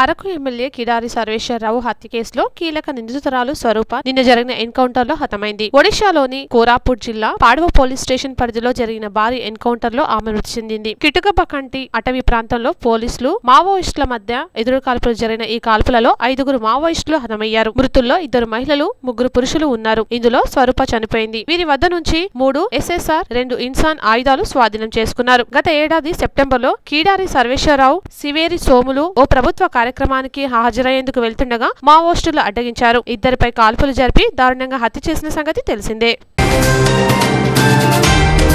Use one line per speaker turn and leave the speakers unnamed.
Araku MLA Kidari Sarveswara Rao హత్య కేసులో కీలక నిందితురాలు స్వరూప నిన్న జరిగిన ఎన్కౌంటర్ లో హతమైంది. ఒడిశాలోని కోరాపుట్ జిల్లా పాడవ పోలీస్ స్టేషన్ పరిధిలో జరిగిన భారీ ఎన్కౌంటర్ లో ఆమె మృతి చెందింది. కిటుకబకంటి అటవీ ప్రాంతంలో పోలీసులు మావోయిస్టుల మధ్య ఎదురుకాల్పులు జరిగిన ఈ కాల్పులలో 5 మావోయిస్టులు హతమయ్యారు. మృతుల్లో 2 మహిళలు 3 పురుషులు ఉన్నారు. ఇందులో స్వరూప చనిపోయింది. వీరి వద్ద నుంచి 3 SSR 2 ఇన్సాన్ ఆయుధాలు స్వాధీనం చేసుకున్నారు. గత ఏడాది సెప్టెంబర్లో కిడారి సర్వేశ్వరరావు సివేరి సోములు ఓ ప్రభుత్వ కార్యక్రమానికి హాజరయ్యేందుకు వెళ్తుండగా మావోయిస్టులు అడ్డగించారు. ఇద్దరిపై కాల్పులు జరిపి దారుణంగా హత్య చేసిన సంగతి తెలిసిందే.